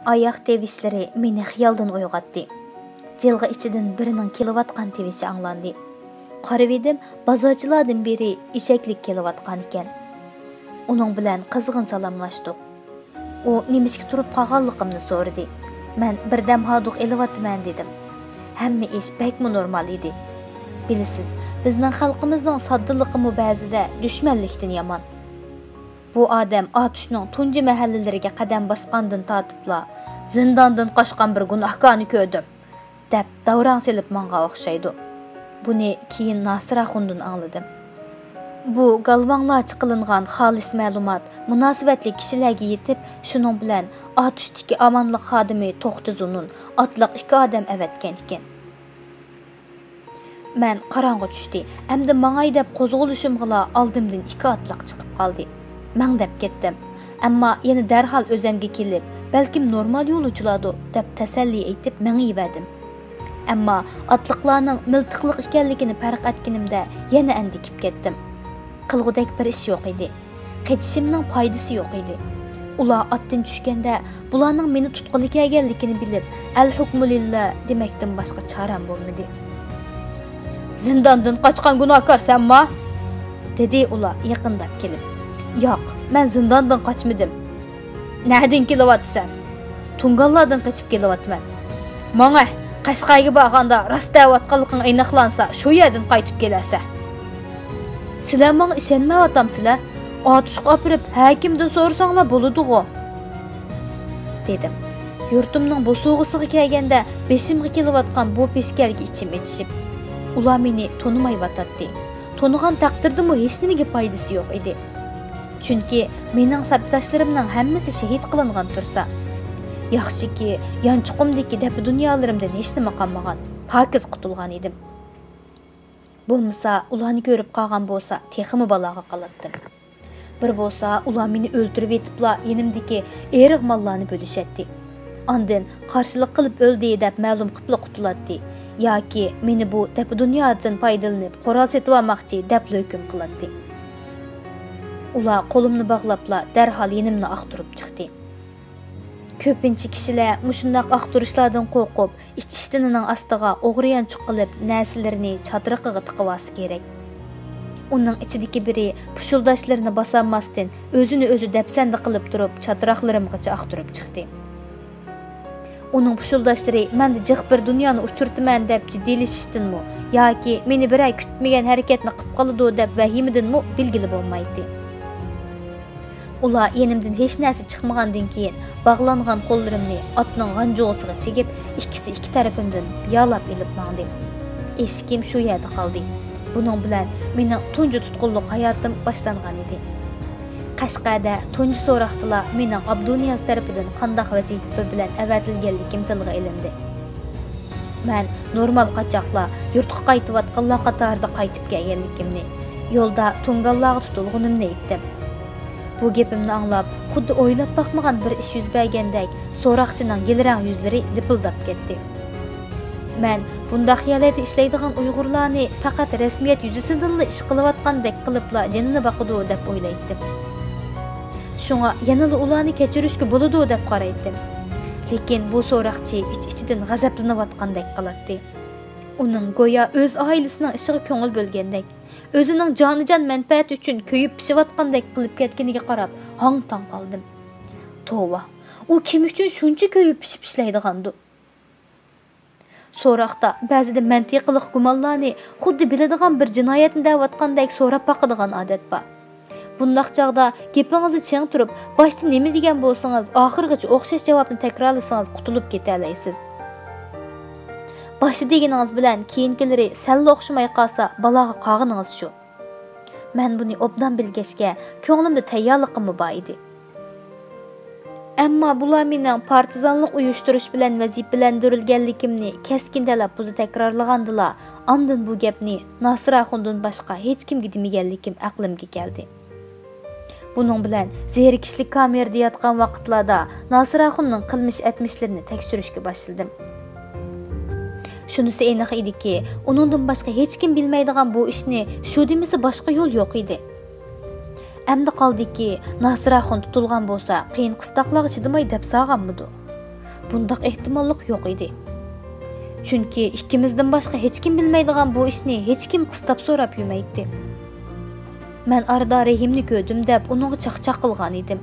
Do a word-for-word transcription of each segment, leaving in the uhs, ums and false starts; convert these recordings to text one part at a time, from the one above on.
Аяқ тевишләре мені хыялдан ойгатты. Жылғы içidən birinin keliyatqan tevişi аңланды. Qarab edim, bazarchilardan biri eshaklik keliyatqan ekan. Uning bilan qizg'in salomlashdik. U nimishga turib qolganligimni so'radi. Men birdam haduq eliyatman dedim. Hamma ish bakmi normal edi. Bilasiz, bizning xalqimizning soddiliqimi ba'zida dushmanlikdan yomon. Bu odam Atushning tunji mahallilariga qadam bosgandan tortibla zindondan qochgan bir gunohkorni ko'rdim, deb davron selib menga o'xshaydi. Buni keyin Nasiraxundan angladim. Bu galvanglarcha qilingan xolis ma'lumot munosabatli kishilarga yetib, shuning bilan Atushdagi amonlik xodimi To'xtizunun otliq ikki odam avatgan ekan. Men qorong'i tushdi. Endi mangay deb qo'zg'olishimg'ila oldimdan ikki otliq chiqib qoldi. Men deb ketdim. Ammo yana darhol o'zimga kelib, balkim normal yo'lovchilardir deb tasalli aytib mengiverdim. Ammo otliqlarning miltiqliq ekanligini farq etganimda yana andikib ketdim. Qilg'udek bir ish yo'q edi. Qetishimning foydasi yo'q edi. Ular otdan tushganda bularning meni tutqili kelganligini bilib, al-hukmu lillah demakdan boshqa choram bo'lmadi. Zindondan qochgan gunohkor senmi? Dedi ular yaqinlab kelib. Yo'q, men zindondan qochmadim. Nereden kelyapsan? Tungallardan qochib kelyapman. Menga Qashqarga borganda rastavotqanliging aniqlansa, shu yerdan qaytib kelasa. Sizlar menga ishonmayapsizlar? Atushga opirib, hakimdan so'rasanglar bo'ladi-ku, dedim. Yurtimning bu so'g'isiga kelganda beshimga kelayotgan bu peshkalga ichim etishib, ular meni tonimayotdi. Tonigan taqdirdimi hech nimaga foydasi yo'q edi. Chunki mening sabtashlarimning hammasi shahid qilingan tursa, yaxshiki yanchiqimdagi deb dunyolarimdan hech nima qolmagan, pokiz qutulgan edim. Bo'lmasa, ularni ko'rib qolgan bo'lsa, teximi baloga qolatdim. Bir bo'lsa, ular meni o'ltirib etibla yenimdagi eriq mallarni bo'lishadi. Ondan qarshilik qilib o'ldi deb ma'lum qilib qutulatdi. Yoki meni bu deb dunyodan foydalanib, qo'ral setib olmoqchi deb hukm qiladi. Ular qo'limni bog'labla darhol yenimni aqtirib chiqdi. Ko'pincha kishilar mushundaq aqtirishlardan qo'rqib, ich-ishtinining ostiga o'g'riyanchiq qilib, narsalarni chatriqiga tiqib olsa kerak. Uning ichidagi biri pushuldoshlarini bosolmasdan o'zini o'zi dapsanda qilib turib, chatroqlarimgacha aqtirib chiqdi. Uning pushuldoshlari menda jiq bir dunyoni uchirtiman deb jiddiylashishdinmi yoki meni biray kutmagan harakatni qilib qoladi deb vahimidanmi belgili bo'lmaydi. Ular yenimdan hech narsa chiqmagandan keyin bog'langan qo'llarimni otning g'anjog'isiga chegib, ikkisi ikki tarafimdan yalab ilib mangdi. Eshkim shu yerda qoldi. Buning bilan mening tunji tutqunlik hayotim boshlangan edi. Qashqarda tunji so'roqdilar mening Abduniyaz tarafidan qanday vazifa bilan avatilganligim tilga ilindi. Men normal qochoqlar yurtga qaytayotganlar qatorida qaytib kelganligimni, yo'lda tungallarga tutilganimni aytdim. Bu gapimni anglab, xuddi o'ylab baxmagan bir ish yuz bergandek, so'roqchining yilrang yuzlari lipildab ketdi. Men bunda xiyolada ishlaydigan Uyg'urlarni faqat rasmiyat yuzasidan ish qilayotgandek qilibla jinini baqidi deb o'ylaydim. Shunga yanada ularni kechirishga bo'ladi deb qaraydim. Lekin bu so'roqchi ich-ichidan g'azablanayotgandek qiladi. Uning go'yo o'z oilasining ishiga ko'ngil bo'lgandek, o'zining jonijon manfaati uchun ko'yib pishayotgandek qilib ketganiga qarab, hang-tang qoldim. Tova, u kim uchun shuncha ko'yib pishib ishlaydigandi? So'roqda ba'zida mantiqliq gumonlarni xuddi biladigan bir jinoyatni da'vatgandek so'rab baqadigan odat bor. Bundaq chaqda gapingizni cheng turib, boshda nima degan bo'lsangiz, oxirgacha o'xshash javobni takrorlasangiz qutulib keta olasiz. Boshda deganingiz bilan keyingilari salla o'xshamay qolsa, baloga qog'iningiz shu. Men buni obdan bilgachga, ko'nglimda tayyorligim bor edi. Ammo bular mening partizanlik uyushtirish bilan vazifalantirilganligimni keskin talaffuzi takrorlagandilar. Ondan bu gapni Nasiraxundan boshqa hech kimga demaganligim aqlimga keldi. Buning bilan zerikishlik kamerada yotgan vaqtlarda Nasiraxunning qilmish etmishlarini tekshirishga boshladim. Shunisi aniq ediki, uningdan boshqa hech kim bilmaydigan bu ishni shu demasa boshqa yo'l yo'q edi. Endi qoldiki, Nasiraxun tutilgan bo'lsa, qiyin qistoqlarga chidamay deb sog'anmidi. bundaq ehtimollik yo'q edi. Chunki ikkimizdan boshqa hech kim bilmaydigan bu ishni hech kim qistab so'rab yurmaydi. Men arada Rahimni ko'rdim deb uningga chaqchaq qilgan edim.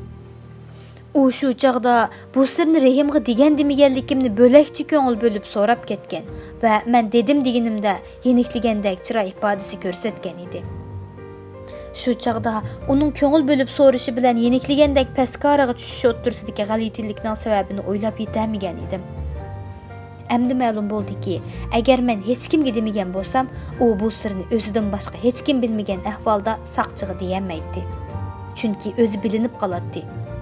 U shu chaqda bu sirni Rahimga degan demaganligimni bo'lakchi ko'ngil bo'lib so'rab ketgan va men dedim deganimda yenikligandek chiroy ifodasi ko'rsatgan edi. Shu chaqda uning ko'ngil bo'lib so'rishi bilan yenikligandek paskaraga tushishi o'ttirsidagi g'alatilikning sababini o'ylab yetamagan edim. Endi ma'lum bo'ldiki, agar men hech kimga demagan bo'lsam, u bu sirni o'zidan boshqa hech kim bilmagan ahvolda saqchiga deyamaydi. Chunki o'zi bilinib qoladi.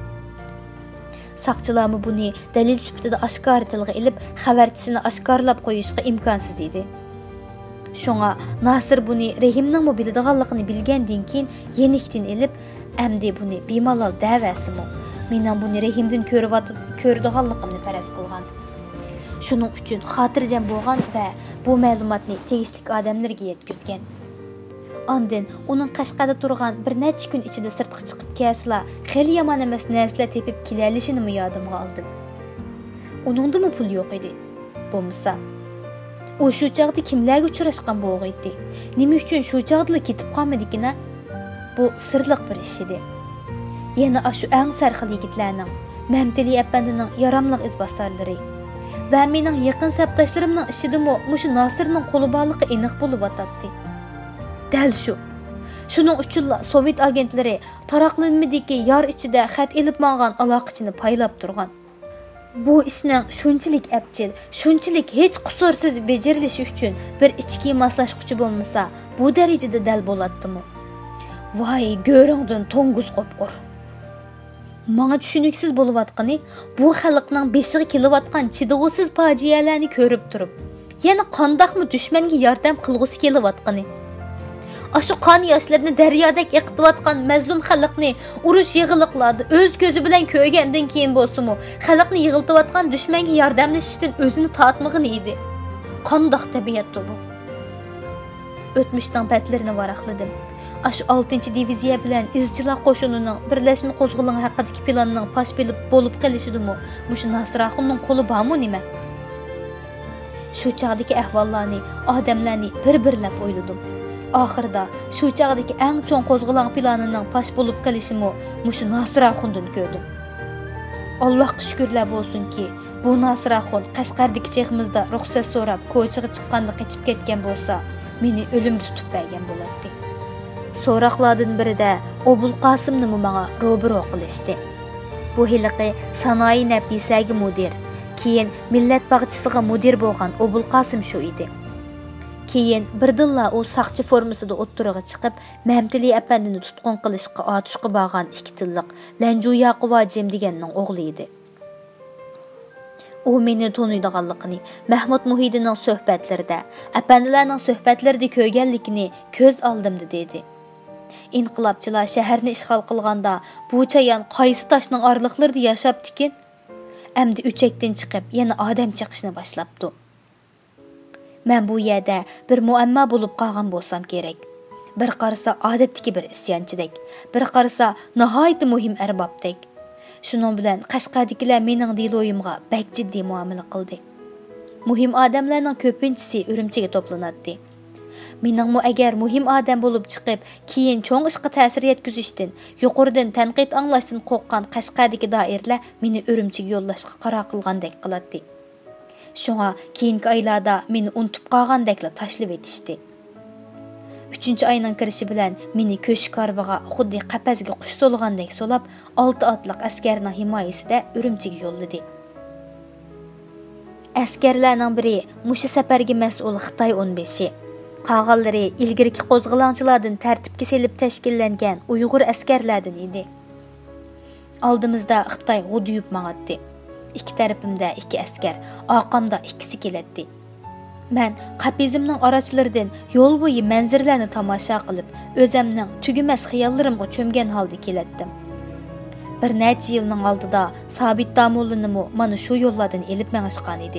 Saqchilarmi buni dalil sifatida oshkor tilga ilib, xabarchisini oshkorlab qo'yishga imkonsiz edi. Shunga Nasir buni Rahimning biladiganligini bilgandan keyin yenikdan ilib, endi buni bemalol davasimi, mening buni Rahimdan ko'rib ko'rdiganligimni faraz qilgan. Shuning uchun xotirjam bo'lgan va bu ma'lumotni tegishli odamlarga yetkazgan. Ondan uning Qashqarda turgan bir necha kun ichida sirtqa chiqib kelsa, xeyli yomon emas narsalar tepib kelalishini yodimga oldim. Uningda pul yo'q edi. Bo'lmasa, u shu chaqda kimlarga uchrashgan bo'lg'aydi? Nima uchun shu chaqda ketib qolmadikina? Bu sirliq bir ish edi. Yana shu eng sarxil yigitlarning, Mamtili apandining yaramliq izbosarlari va mening yaqin sabdoshlarimning ishidimi mushu Nasirning qo'li borligi aniq bo'lib o'tadi. Dal shu. Shuning uchun Sovet agentlari taraqlanmadiki yar ichida xat elib mang'an aloqachini paylab turgan. Bu ishning shunchalik abjil, shunchalik hech qusursiz bajarilishi uchun bir ichki moslashquchi bo'lmasa, bu darajada dal bo'ladimi? Voy, go'ringdan to'ng'iz qopqur. Menga tushuniksiz bo'layotgani, bu xalqning beshiga kelayotgan chidog'siz fojialarni ko'rib turib, yana qandoqmi dushmanga yordam qilg'usi kelayotgani. Aşı qon yoshlarni daryodek eqitayotgan mazlum xalqni urush yig'iliqlarida o'z ko'zi bilan ko'rgandan keyin bo'lsa-mu, xalqni yig'iltayotgan dushmanga yordamlashishdan o'zini tortmagan edi. Qandoq tabiatdir bu? O'tmishdan patlarini varaqladim. Aşı oltinchi diviziya bilan izchilar qo'shinining birlashma qo'zg'oloni haqidagi planning pash bilib bo'lib qolishidimi? Mushu Nasiraxonning qo'li bormi nima? Shu chaqdagi ahvollarni, odamlarni bir-birlab o'yladim. Oxirida shu chaqdagi eng cho'ng qo'zg'olon planining pash bo'lib qolishimi mushu Nasiraxondan ko'rdim. Allohga shukrlar bo'lsinki, bu Nasiraxon Qashqardagi cheximizda ruxsat so'rab ko'chaga chiqqanda qochib ketgan bo'lsa, meni o'limga tutib bergan bo'lardi. So'roqlardan birida Obul Qosimni menga ro'baro qilishdi. Bu hiliqi sanoyi nafisaga mudir, keyin millat bog'chisiga mudir bo'lgan Obul Qosim shu edi. Keyin birdilla u saqchi formasida o'ttiriga chiqib, Mamtili apandini tutqun qilishga otishqa borgan ikki tilliq Lanju Yaqubajim deganning o'g'li edi. U meni taniydiganligini, Mahmud Muhidining suhbatlarida, apandilarning suhbatlarida ko'rganligini ko'z oldimda dedi. Inqilobchilar shaharni ishg'ol qilganda bu chayon qaysi toshning orliqlarida yashab-tikin, endi o'chakdan chiqib yana odam chiqishni boshlabdi. Men bu yerda bir muammo bo'lib qolgan bo'lsam kerak. Bir qarasa odatdagi bir isyonchidek, bir qarasa nihoyat muhim arbobdek. Shuning bilan Qashqardagilar mening diloyimga bak jiddiy muomala qildi. Muhim odamlarning ko'pinchisi Urumchiga to'planadi. Meningmi agar muhim odam bo'lib chiqib, keyin cho'ng ishga ta'sir yetkazishdan, yuqoridan tanqid anglashdan qo'rqqan Qashqardagi doirlar meni Urumchiga yo'llashga qaror qilgandek qiladi. Shunga keyingi oylarda meni unutib qolgandekla tashlab etishdi. uchinchi oyning kirishi bilan meni ko'sh karvaga xuddi qapasga qush so'lgandek so'lab, olti otliq askarning himoyasida Urumchiga yo'lladi. Askarlarning biri mushu safarga mas'ul Xitoy o'n beshi, qolganlari ilgirki qo'zg'olonchilardan tartibga selib tashkillangan Uyg'ur askarlardan edi. Oldimizda Xitoy g'uduyib mang'atdi. İki tarafımda iki askar, arqamda ikkisi keladi. Men qapizimning araçlardan yo'l bo'yi manzaralarni tomosha qilib, o'zimning tugumas xiyollarimga cho'mgan holda kelatdim. Bir necha yilning oldida Sabit Damullini mana shu yo'llardan elib mang'ishgan edi.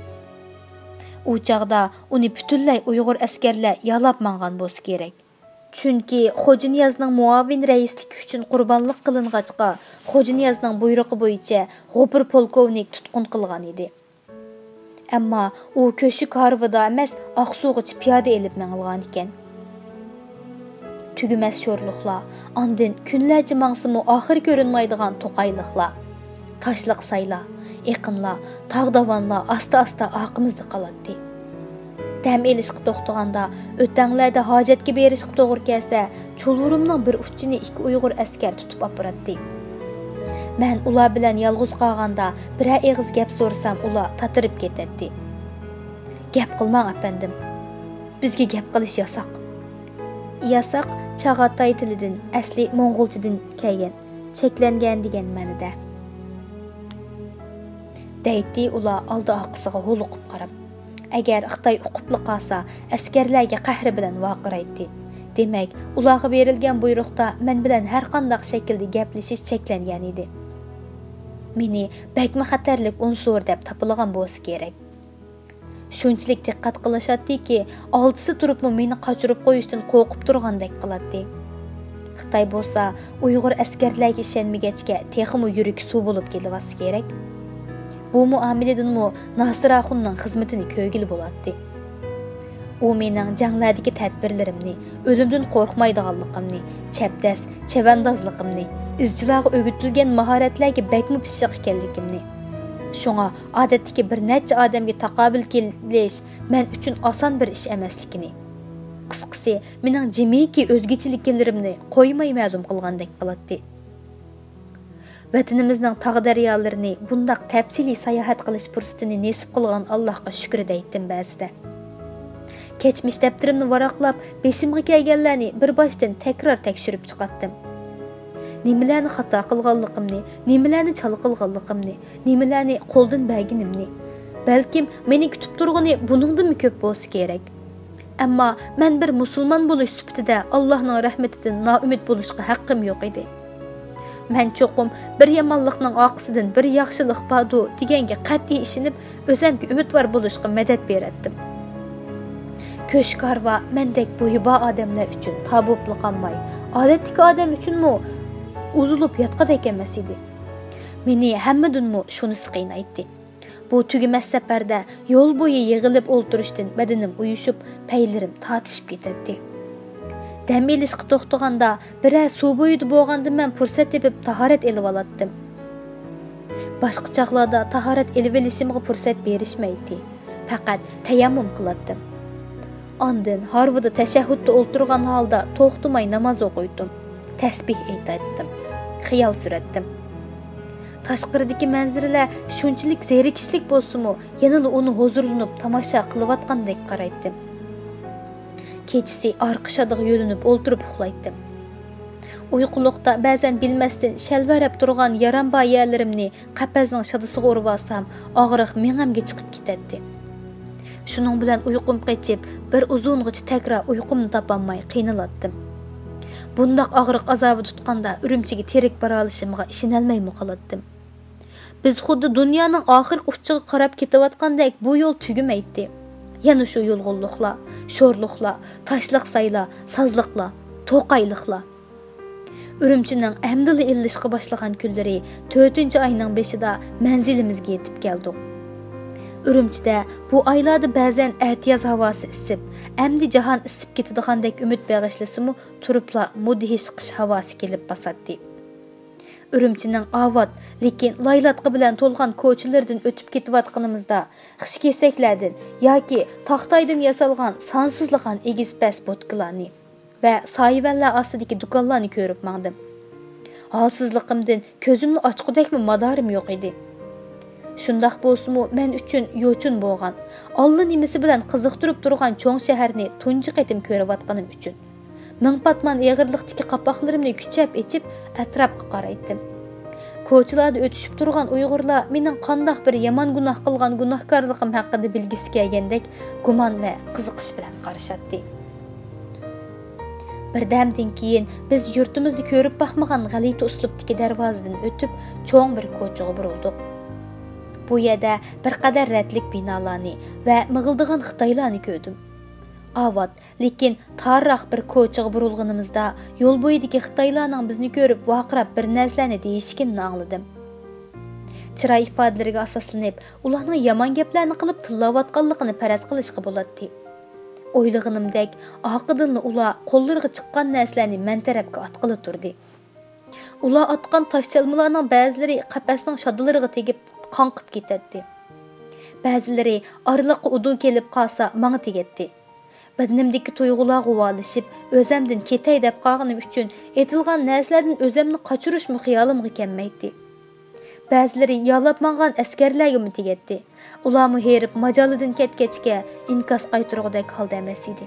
U chaqda uni butunlay Uyg'ur askarlar yalab mang'an bo'lsa kerak. Chunki Xo'janiyozning muavin raisligi uchun qurbonlik qilingancha Xo'janiyozning buyrug'i bo'yicha G'ofur polkovnik tutqun qilgan edi. Ammo u ko'shik harvida emas, Oqsuğgacha piyoda elib mangilgan ekan. Tügüməz şorluqlar, andın kunlarca mangsımı axir görünmaydigan toqaylıqlar, taşlıq saylar, eqinlar, tağdavanlar asta-asta aqımızda qalatdı. Dəm elişqi toxtuganda, ötənlərdə hacətki berişqi doğru kəlsə, çolurumның bir uççini iki Uyğur əskər tutub apıratdı. Mən ular bilən yalğız qalğanda birə eğiz gəp sorsam, ular tatırıb ketətdi. Gəp qılmang əpəndim. Bizge gəp qilish yasaq. Yasaq Çağatay tilidan, asli Moğolchadan kelgan, cheklangan degan ma'noda. Deydi ular oldi oqisiga huluqib qarab. Agar Xitoy uqibli qolsa, askarlarga qahri bilan vaqiraydi. Demak, ularga berilgan buyruqda men bilan har qanday shaklda gaplashish cheklangan edi. Meni bakma xatarlik unsur deb topilgan bo'lsa kerak. Shunchalik diqqat qilishatdiki, oltisi turibmi meni qochirib qo'yishdan qo'rqib turgandek qiladi. Xitoy bo'lsa, Uyg'ur askarlarga ishonmagachga texmi yurak suv bo'lib kelivasi kerak. Bu muomaladanmi Nasiraxunning xizmatini ko'gil bo'ladi. U mening janglardagi tadbirlarimni, o'limdan qo'rqmaydiganligimni, chapdas, chavandozligimni, izchilarga o'rgatilgan mahoratlarga bakmi pishiq ekanligimni, shunga odatdagi bir necha odamga taqobil kelish men uchun oson bir ish emasligini, qisqasi mening jimiki o'zgachiliklarimni qo'ymay ma'lum qilgandek qiladi. Vatanimizning tog' daryolarini bundaq tafsiliy sayohat qilish fursatini nasib qilgan Allohga shukr deydim ba'zida. Keçmiş daftarimni varaqlab, beshimga kelganlarni bir boshdan takror tekshirib chiqatdim. Nimalarni xato qilganligimni, nimalarni chala qilganligimni, nimalarni qo'ldan berganimni, balkim meni kutib turgani buningdanmi ko'p bo'lsa kerak. Ammo men bir musulmon bo'lish sifatida Allohning rahmatidan noumid bo'lishga haqqim yo'q edi. Men cho'qim bir yomonlikning oqisidan bir yaxshilik bordu deganga qat'iy ishonib, o'zimga umidvor bo'lishga madad beratdim. Ko'shkar va mendek bo'yiba odamlar uchun tabubli qolmay, odatdagi odam uchunmi uzilib yotqadek emas edi. Meni hammadunmi shunisi qiynaydi. Bu tugimas safarda yo'l bo'yi yig'ilib o'ltirishdan badanim uyushib, paylarim tatishib ketadi. Dam elishga to'xtaganda biror suv bo'yida bo'lganda men fursat tepib tahorat elib olatdim. Boshqa chaqlarda tahorat elib olishimga fursat berishmaydi. Faqat tayammum qilatdim. Ondan harvida tashahhudda o'ltirgan holda to'xtamay namoz o'qiydim. Tasbih aytdim. Xiyol suratdim. Tashqiridagi manzaralar shunchalik zerikishlik bo'lsa-mu, yana uni huzurlanib tomosha qilayotgandek qaraydim. Kechisi orqashadiq yo'linib o'ltirib uxlaydim. Uyquliqda ba'zan bilmasdan shalvarab turgan yaramba yerlarimni qapazning shadisiga urib olsam, og'riq mengamga chiqib ketadi. Shuning bilan uyqum qochib, bir uzung'icha takror uyqumni topolmay qiynalatdim. Bundaq og'riq azobi tutqanda Urumchiga terik bora olishimga ishonolmay qo'latdim. Biz xuddi dunyoning oxirgi uchiga qarab ketayotgandek bu yo'l tugamaydi. Yana shu yo'lg'unliqlar, sho'rliqlar, tashliq saylar, sazliqlar, to'qayliqlar. Urumchining amdili illishga boshlagan kunlari to'rtinchi oyning beshida manzilimizga yetib keldik. Urumchida bu oylarda ba'zan atiyoz havosi isib, amdi jahon isib ketadigandek umid bag'ishlasa-mu, turibla mudhish qish havosi kelib bosadi. Urumchining avod, lekin laylatqi bilan to'lgan ko'chalardan o'tib ketayotganimizda qish kesaklardan yoki taxtaydan yasalgan sonsizligan egiz-pas botkalarni va soyvanlar ostidagi do'konlarni ko'rib mangdim. Holsizligimdan ko'zimni ochqudakmi madorim yo'q edi. Shundaq bo'lsa-mu, men uchun yo'chin bo'lgan, Alloh nimasi bilan qiziqtirib turgan cho'ng shaharni tunji qaytim ko'rayotganim uchun ming patman eg'irlikdagi qapoqlarimni kuchab echib atrofga qaraydim. Ko'chalarda o'tishib turgan Uyg'urlar mening qandoq bir yomon gunoh qilgan gunohkorligim haqida bilgisi kelgandek gumon va qiziqish bilan qarashadi. Birdamdan keyin biz yurtimizni ko'rib baxmagan g'alati uslubdagi darvozadan o'tib cho'ng bir ko'chaga burildik. Bu yerda bir qadar ratlik binolarni va mig'ildigan Xitoylarni ko'rdim. Avat, lekin tarix bir ko'chaga burilganimizda yo'l bo'yidagi Xitoylarning bizni ko'rib vaqirab bir narsalarni deyishganini angladim. Chiroy ifodalariga asoslanib, ularning yomon gaplarni qilib tillayotganligini faraz qilishga bo'ladi. O'ylaganimdek, oqidan ular qo'llariga chiqqan narsalarni men tarafga atqili turdi. Ular atgan toshchalmalarning ba'zilari qafasning shodilariga tegib qonqib ketadi. Ba'zilari orliqqa udul kelib qolsa, menga tegadi. Badanimdagi tuyg'ular g'uvolishib, o'zimdan ketay deb qolganim uchun etilgan narsalardan o'zimni qochirishmi xiyolimga kelmaydi. Ba'zilari yolab mangan askarlarga tegadi. Ularmi herib majolidan ketgachga inkas qaytirgudek holda emas edi.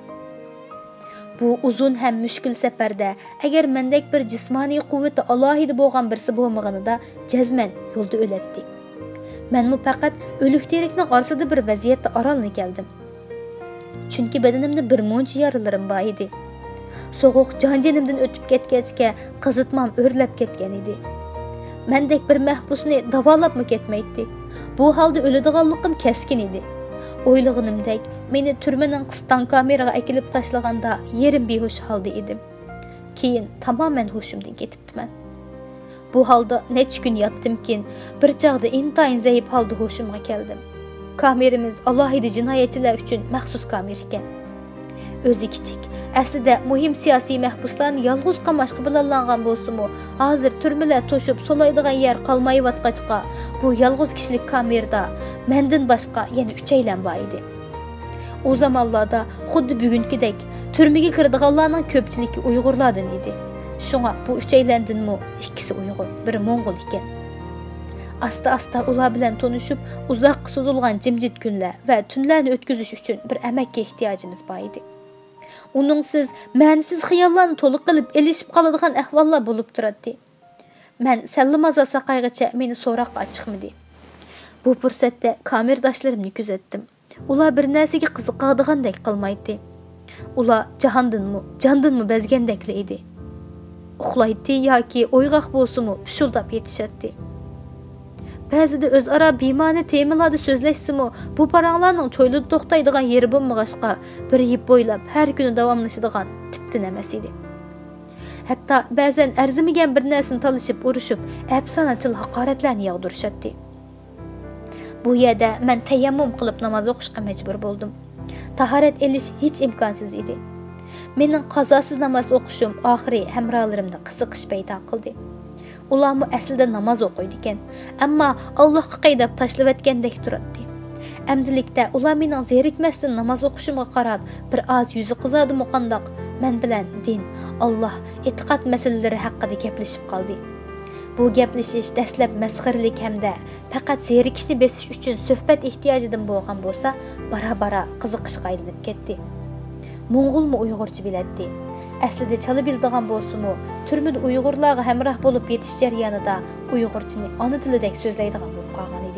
Bu uzun ham mushkul safarda agar mendek bir jismoniy quvvati alohida bo'lgan birisi bo'lmaganida jazman yo'lda o'latdi. Men mu faqat o'lik terikning orasida bir vaziyatda orolni keldim. Chunki badanimda bir muncha yaralarim bor edi. So'g'uq jon-jonimdan o'tib ketgachga qizitmam o'rlab ketgan edi. Mendek bir mahbusni davolabmi ketmaydi. Bu holda o'ladiganligim keskin edi. O'ylaganimdek, meni turmaning qistan kameraga akilib tashlaganda yerim behush holda edim. Keyin tamoman hushimdan ketibdiman. Bu holda necha kun yotdimkin, bir chaqda intayin zaif holda hushimga keldim. Kameramiz alohida jinoyatchilar uchun maxsus kamera ekan. O'zi kichik, aslida muhim siyosiy mahbuslarni yolg'iz qamashqa bilanlangan bo'lsa-mu, hozir turmalar to'shib so'laydigan yer qolmayotgachqa, bu yolg'iz kishilik kamerada mendan boshqa yana uch aylan bor edi. O zamonlarda xuddi bugünkidek turmaga kiradiganlarning ko'pchiligi Uyg'urlardan edi. Shunga bu uch aylandinmi ikkisi Uyg'ur, biri Mo'ng'ul ekan. Asta-asta ular bilan tanishib, uzoq so'zilgan jimjit kunlar va tunlarni o'tkazish uchun bir amakka ehtiyojimiz bor edi. Uningsiz ma'nisiz xiyollarni to'liq qilib elishib qoladigan ahvollar bo'lib turadi. Men sallamaza saqaygacha meni so'roqqa chiqmadi. Bu fursatda kamerdoshlarimni kuzatdim. Ular bir narsaga qiziqadigandek qilmaydi. Ular jahondanmi, jondanmi bezgandekli edi. Uxlaydi yoki o'yg'oq bo'lsa-mu, pushuldab yetishadi. Ba'zida o'zaro bema'ni temalarda so'zlashsa-mu, bu paranglarning cho'ylida to'xtaydigan yeri bo'lmag'ashqa, bir yil bo'ylab har kuni davomlashadigan tipdan emas edi. Hatto ba'zan arzimagan bir narsani talishib, urushib, afsona til haqoratlarni yog'dirishadi. Bu yerda men tayammum qilib namoz o'qishga majbur bo'ldim. Tahorat elish hech imkonsiz edi. Mening qazosiz namoz o'qishim oxiri hamrohlarimda qiziqish paydo qildi. Ularmi aslida namoz o'qiydi ekan, ammo Allohga qaydab tashlab o'tgandek turadi. Amdilikda ular mening zerikmasdan namoz o'qishimga qarab, bir oz yuzi qizardi muqandoq, men bilan din, Alloh, e'tiqod masalalari haqida gaplashib qoldi. Bu gaplashish dastlab masxirlik hamda faqat zerikishni besish uchun suhbat ehtiyojidan bo'lgan bo'lsa, bara-bara qiziqishga aylanib ketdi. Mo'ng'ulmi Uyg'urcha biladi. Aslida chala biladigan bo'lsa-mu, turmada Uyg'urlarga hamroh bo'lib yetish jarayonida Uyg'urchani ona tilidek so'zlaydigan bo'lib qolgan edi.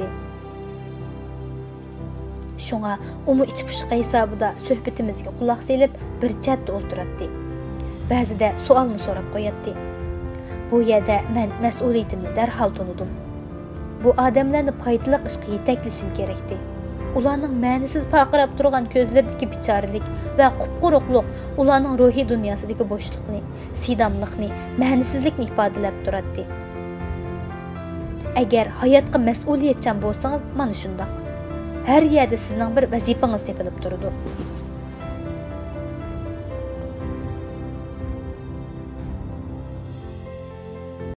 Shunga umi ichi pushqa hisobida suhbatimizga quloq selib bir chatda o'ltiradi. Ba'zida savolmi so'rab qo'yadi. Bu yerda men mas'uliyatimni darhol tunudim. Bu odamlarni foydali ishga yetaklashim kerakdi. Ularning ma'nisiz paqirab turgan ko'zlaridagi bichoralik va qupquruqliq ularning ruhiy dunyosidagi bo'shliqni, sidomlikni, ma'nisizlikni ifodalab turadi. Agar hayotga mas'uliyatchan bo'lsangiz, mana shundoq. Har yerda sizning bir vazifangiz tepilib turadi.